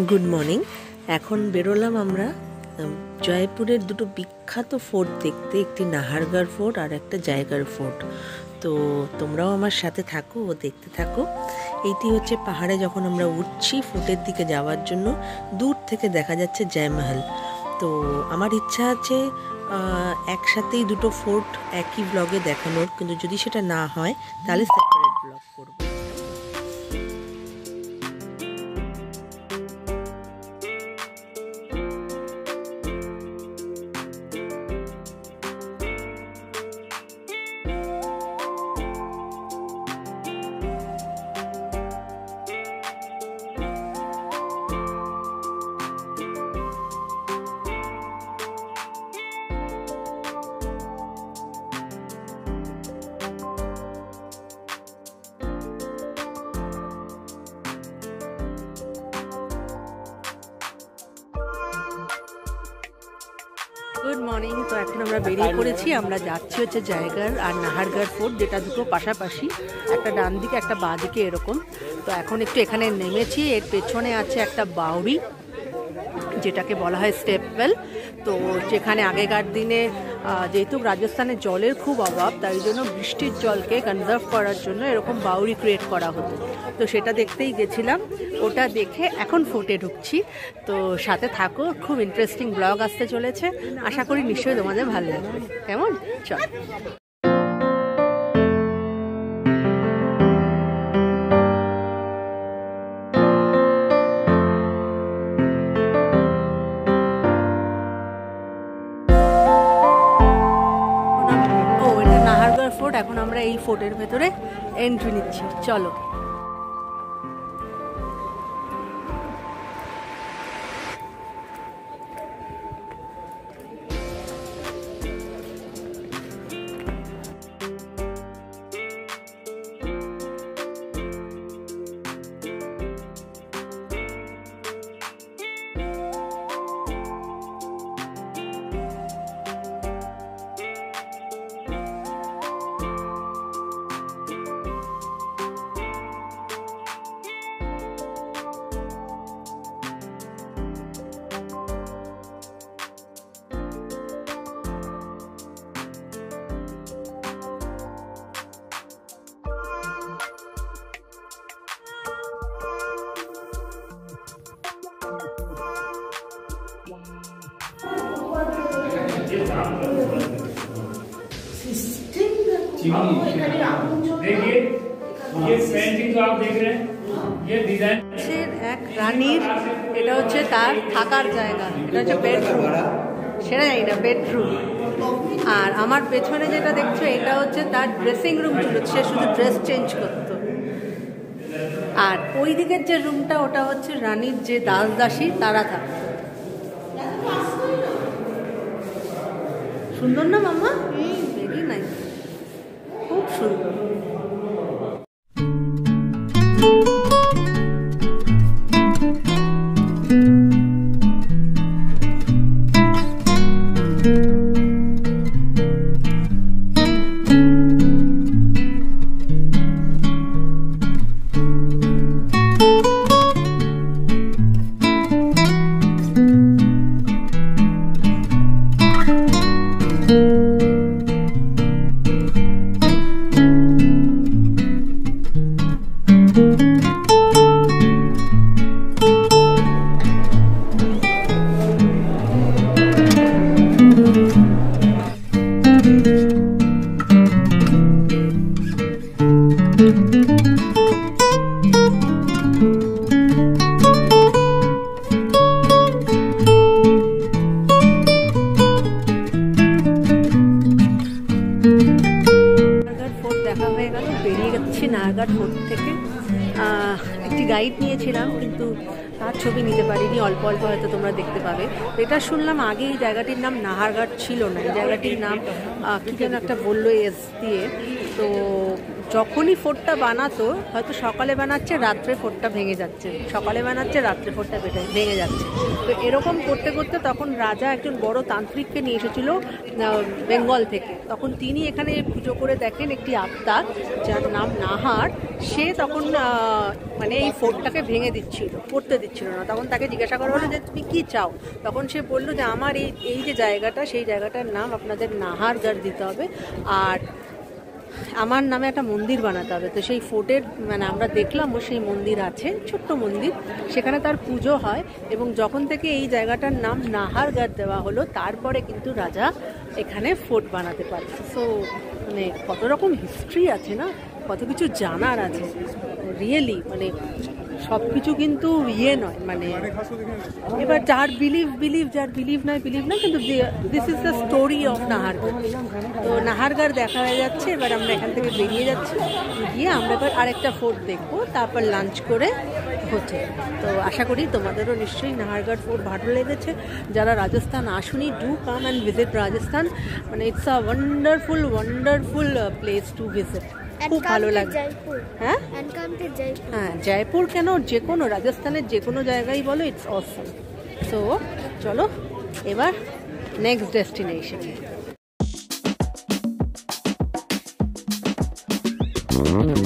Good morning. এখন বেরোলাম আমরা জয়পুরের দুটো বিখ্যাত ফোর্ট দেখতে, একটি নাহারগড় ফোর্ট আর একটা জয়গড় ফোর্ট। তো তোমরাও আমার সাথে থাকো ও দেখতে থাকো। এইটি হচ্ছে পাহাড়ে যখন আমরা উঠছি ফোর্টের দিকে যাওয়ার জন্য, দূর থেকে দেখা যাচ্ছে জয়মহল। তো আমার ইচ্ছা আছে একসাথেই দুটো ফোর্ট একই ব্লগে দেখানোর, কিন্তু যদি সেটা না হয় তাহলে সেপারেট ব্লগ করব। Good morning. তো এখন আমরা বেরিয়ে পড়েছি, আমরা যাচ্ছি হচ্ছে জয়গড় আর নাহারগড় ফোর্ট, যেটা দুটো পাশাপাশি, একটা ডান দিকে একটা বাঁ দিকে এরকম। তো এখন একটু এখানে নেমেছি, এর পেছনে আছে একটা বাউরি যেটাকে বলা হয় স্টেপওয়েল। তো যেখানে আগেকার দিনে যেহেতু রাজস্থানে জলের খুব অভাব, তাই জন্য বৃষ্টির জলকে কনজার্ভ করার জন্য এরকম বাউরি ক্রিয়েট করা হতো। তো সেটা দেখতেই গেছিলাম, ওটা দেখে এখন ফোর্টে ঢুকছি। তো সাথে থাকো, খুব ইন্টারেস্টিং ব্লগ আসতে চলেছে, আশা করি নিশ্চয়ই তোমাদের ভালো লাগবে। কেমন? চল। ফোর্ট, এখন আমরা এই ফোর্টের ভেতরে এন্ট্রি নিচ্ছি, চলো। देखिए ये पेंटिंग जो आप देख रहे हैं ये डिजाइन এক রানীর, এটা হচ্ছে তার থাকার জায়গা, এটা হচ্ছে বেডরুম, সেটা জানি না, বেডরুম। আর আমার পেছনে যেটা দেখছো এটা হচ্ছে তার ড্রেসিং রুম ছিল, সে শুধু ড্রেস চেঞ্জ করতো। আর ওই দিকের যে রুমটা ওটা হচ্ছে রানীর যে দাস দাসী তারা থাকতো। সুন্দর না মাম্মা? ভেরি নাইস, খুব সুন্দর। নাহারগড় ফোর্ট থেকে একটি গাইড নিয়েছিলাম, কিন্তু তার ছবি নিতে পারিনি, অল্প অল্প হয়তো তোমরা দেখতে পাবে। এটা শুনলাম আগে এই জায়গাটির নাম নাহারগড় ছিল না, এই জায়গাটির নাম কী যেন একটা বললো এস দিয়ে। তো যখনই ফোর্টটা বানাতো, হয়তো সকালে বানাচ্ছে রাত্রে ফোর্টটা ভেঙে যাচ্ছে, সকালে বানাচ্ছে রাত্রে ফোর্টটা ভেঙে যাচ্ছে। তো এরকম করতে করতে তখন রাজা একজন বড় তান্ত্রিককে নিয়ে এসেছিল বেঙ্গল থেকে, তখন তিনি এখানে পুজো পুজো করে দেখেন একটি আত্মা যার নাম নাহার, সে তখন মানে এই ফোর্টটাকে ভেঙে দিচ্ছিল, করতে দিচ্ছিল না। তখন তাকে জিজ্ঞাসা করা হলো যে তুমি কী চাও? তখন সে বললো যে আমার এই যে জায়গাটা, সেই জায়গাটার নাম আপনাদের নাহারগড় দিতে হবে, আর আমার নামে একটা মন্দির বানাতে হবে। তো সেই ফোর্টের মানে আমরা দেখলাম ও সেই মন্দির আছে, ছোট্ট মন্দির, সেখানে তার পুজো হয়। এবং যখন থেকে এই জায়গাটার নাম নাহারগড় দেওয়া হলো, তারপরে কিন্তু রাজা এখানে ফোর্ট বানাতে পারে। সো মানে কত রকম হিস্ট্রি আছে না, কত কিছু জানার আছে রিয়েলি, মানে সব কিছু কিন্তু ইয়ে নয়, মানে এবার যার বিলিভ যার বিলিভ নয়, কিন্তু this is the story of Nahargarh. তো নাহারগড় দেখা হয়ে যাচ্ছে, এবার আমরা এখান থেকে বেরিয়ে যাচ্ছি, গিয়ে আমরা এবার আরেকটা ফোর্ট দেখবো, তারপর লাঞ্চ করে হোটেল। তো আশা করি তোমাদেরও নিশ্চয়ই নাহারগড় ফোর্ট ভালো লেগেছে। যারা রাজস্থান আসুনি, do come and visit Rajasthan, মানে it's a wonderful place to visit, খুব ভালো লাগে। হ্যাঁ হ্যাঁ, জয়পুর কেন, যে কোনো রাজস্থানের যে কোনো জায়গায় বলো, ইটস অসম। সো চলো এবার নেক্সট ডেস্টিনেশন।